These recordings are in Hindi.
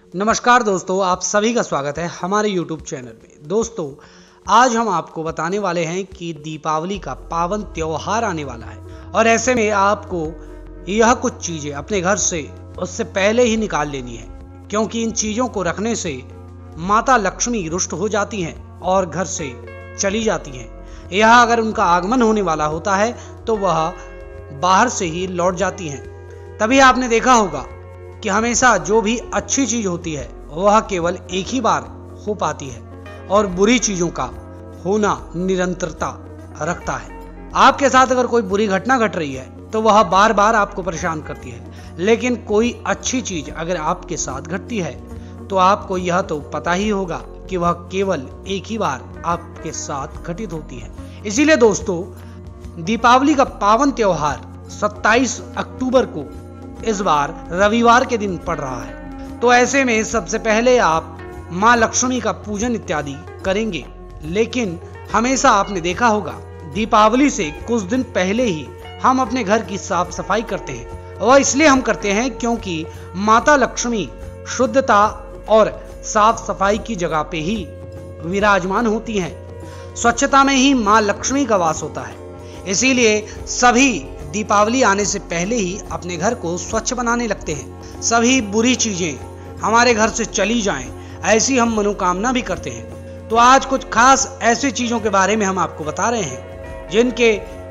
नमस्कार दोस्तों, आप सभी का स्वागत है हमारे YouTube चैनल में। दोस्तों, आज हम आपको बताने वाले हैं कि दीपावली का पावन त्योहार आने वाला है और ऐसे में आपको यह कुछ चीजें अपने घर से उससे पहले ही निकाल लेनी है, क्योंकि इन चीजों को रखने से माता लक्ष्मी रुष्ट हो जाती हैं और घर से चली जाती हैं। यह अगर उनका आगमन होने वाला होता है तो वह बाहर से ही लौट जाती हैं। तभी आपने देखा होगा कि हमेशा जो भी अच्छी चीज होती है वह केवल एक ही बार हो पाती है और बुरी चीजों का होना निरंतरता रखता है। आपके साथ अगर कोई बुरी घटना घट रही है तो वह बार बार आपको परेशान करती है, लेकिन कोई अच्छी चीज अगर आपके साथ घटती है तो आपको यह तो पता ही होगा कि वह केवल एक ही बार आपके साथ घटित होती है। इसीलिए दोस्तों, दीपावली का पावन त्योहार 27 अक्टूबर को इस बार रविवार के दिन पड़ रहा है। तो ऐसे में सबसे पहले आप मां लक्ष्मी का पूजन इत्यादि करेंगे, लेकिन हमेशा आपने देखा होगा दीपावली से कुछ दिन पहले ही हम अपने घर की साफ सफाई करते हैं। और इसलिए हम करते हैं क्योंकि माता लक्ष्मी शुद्धता और साफ सफाई की जगह पे ही विराजमान होती हैं। स्वच्छता में ही मां लक्ष्मी का वास होता है। इसीलिए सभी दीपावली आने से पहले ही अपने घर को स्वच्छ बनाने लगते हैं। सभी बुरी चीजें हमारे घर से चली जाएं, ऐसी हम मनोकामना भी करते हैं। तो आज कुछ खास ऐसी चीजों के बारे में हम आपको बता रहे हैं जिनके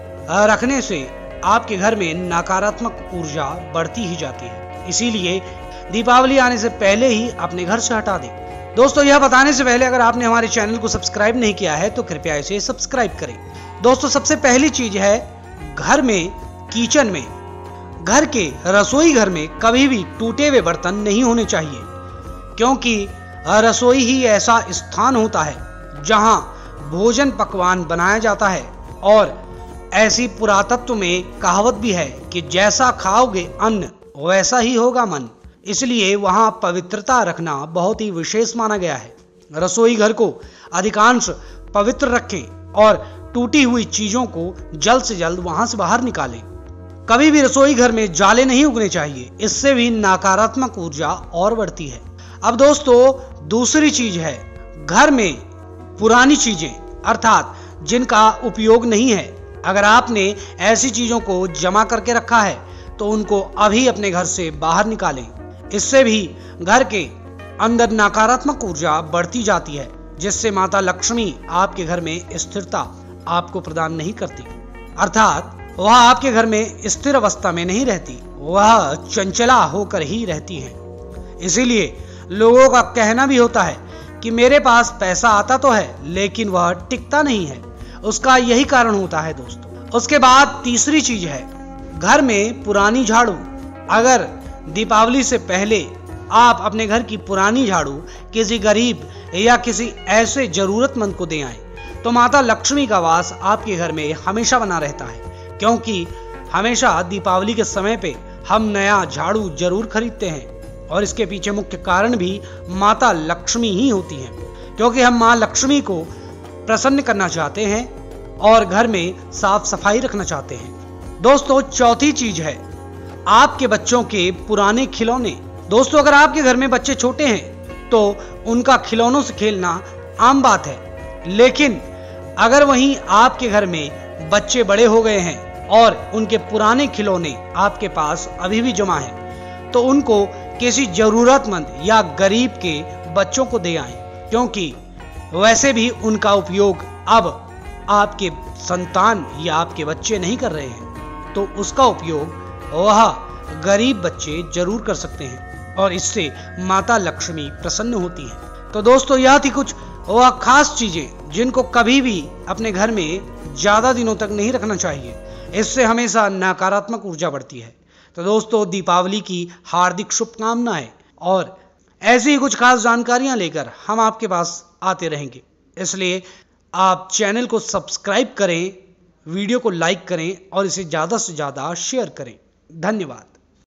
रखने से आपके घर में नकारात्मक ऊर्जा बढ़ती ही जाती है। इसीलिए दीपावली आने से पहले ही अपने घर से हटा दें। दोस्तों, यह बताने से पहले अगर आपने हमारे चैनल को सब्सक्राइब नहीं किया है तो कृपया इसे सब्सक्राइब करें। दोस्तों, सबसे पहली चीज है, घर में किचन में, घर के रसोई घर में कभी भी टूटे हुए बर्तन नहीं होने चाहिए, क्योंकि रसोई ही ऐसा स्थान होता है जहां भोजन पकवान बनाया जाता है। और ऐसी पुरातत्व में कहावत भी है कि जैसा खाओगे अन्न वैसा ही होगा मन। इसलिए वहां पवित्रता रखना बहुत ही विशेष माना गया है। रसोई घर को अधिकांश पवित्र रखें और टूटी हुई चीजों को जल्द से जल्द वहां से बाहर निकालें। कभी भी रसोई घर में जाले नहीं उगने चाहिए, इससे भी नकारात्मक ऊर्जा और बढ़ती है। अब दोस्तों, दूसरी चीज है, घर में पुरानी चीजें अर्थात जिनका उपयोग नहीं है, अगर आपने ऐसी चीजों को जमा करके रखा है तो उनको अभी अपने घर से बाहर निकालें। इससे भी घर के अंदर नकारात्मक ऊर्जा बढ़ती जाती है, जिससे माता लक्ष्मी आपके घर में स्थिरता आपको प्रदान नहीं करती, अर्थात वह आपके घर में स्थिर अवस्था में नहीं रहती, वह चंचला होकर ही रहती है। इसीलिए लोगों का कहना भी होता है कि मेरे पास पैसा आता तो है लेकिन वह टिकता नहीं है। उसका यही कारण होता है दोस्तों। उसके बाद तीसरी चीज है, घर में पुरानी झाड़ू। अगर दीपावली से पहले आप अपने घर की पुरानी झाड़ू किसी गरीब या किसी ऐसे जरूरतमंद को दे आए तो माता लक्ष्मी का वास आपके घर में हमेशा बना रहता है, क्योंकि हमेशा दीपावली के समय पे हम नया झाड़ू जरूर खरीदते हैं। और इसके पीछे मुख्य कारण भी माता लक्ष्मी ही होती है, क्योंकि हम मां लक्ष्मी को प्रसन्न करना चाहते हैं और घर में साफ सफाई रखना चाहते हैं। दोस्तों, चौथी चीज है, आपके बच्चों के पुराने खिलौने। दोस्तों, अगर आपके घर में बच्चे छोटे हैं तो उनका खिलौनों से खेलना आम बात है, लेकिन अगर वहीं आपके घर में बच्चे बड़े हो गए हैं और उनके पुराने खिलौने आपके पास अभी भी जमा हैं तो उनको किसी जरूरतमंद या गरीब के बच्चों को दे आएं, क्योंकि वैसे भी उनका उपयोग अब आपके संतान या आपके बच्चे नहीं कर रहे हैं, तो उसका उपयोग वह गरीब बच्चे जरूर कर सकते हैं और इससे माता लक्ष्मी प्रसन्न होती है। तो दोस्तों, यह थी कुछ वह खास चीजें जिनको कभी भी अपने घर में ज्यादा दिनों तक नहीं रखना चाहिए, इससे हमेशा नकारात्मक ऊर्जा बढ़ती है। तो दोस्तों, दीपावली की हार्दिक शुभकामनाएं और ऐसी ही कुछ खास जानकारियां लेकर हम आपके पास आते रहेंगे। इसलिए आप चैनल को सब्सक्राइब करें, वीडियो को लाइक करें और इसे ज्यादा से ज्यादा शेयर करें। धन्यवाद।